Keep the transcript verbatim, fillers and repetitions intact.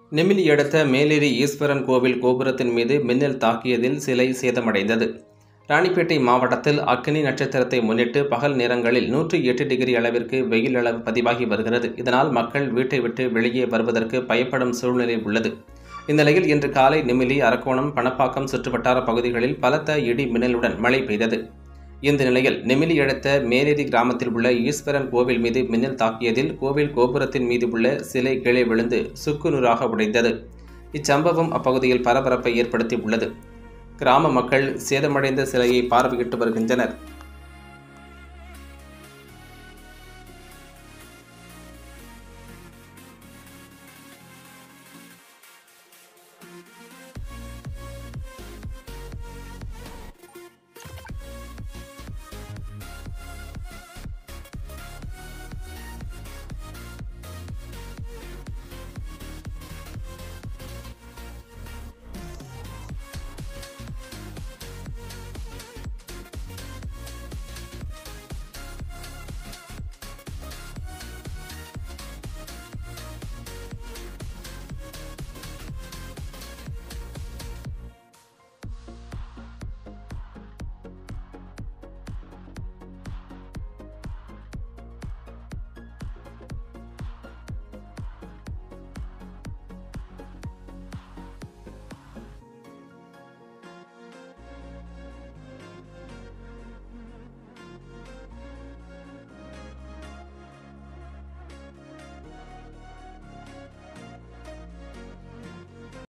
நெமிலி அடுத்த மேலேரி ஈஸ்வரன் கோவில் கோபுரத்தின் மீது மின்னல் தாக்கியதில் சிலை சேதமடைந்தது. ராணிப்பேட்டை மாவட்டத்தில் அக்கினி நட்சத்திரத்தை முன்னிட்டு பகல் நேரங்களில் நூற்றி எட்டு டிகிரி அளவிற்கு வெயில் அளவு பதிவாகி வருகிறது. இதனால் மக்கள் வீட்டை விட்டு வெளியே வருவதற்கு பயப்படும் சூழ்நிலை உள்ளது. இந்நிலையில் இன்று காலை நெமிலி, அரக்கோணம், பணப்பாக்கம் சுற்றுவட்டார பகுதிகளில் பலத்த இடி மின்னலுடன் மழை பெய்தது. இந்த நிலையில் நெமிலி அடுத்த மேலேரி கிராமத்தில் உள்ள ஈஸ்வரன் கோவில் மீது மின்னல் தாக்கியதில் கோவில் கோபுரத்தின் மீது உள்ள சிலை கீழே விழுந்து சுக்குநூறாக உடைந்தது. இச்சம்பவம் அப்பகுதியில் பரபரப்பை ஏற்படுத்தி உள்ளது. கிராம மக்கள் சேதமடைந்த சிலையை பார்வையிட்டு வருகின்றனர்.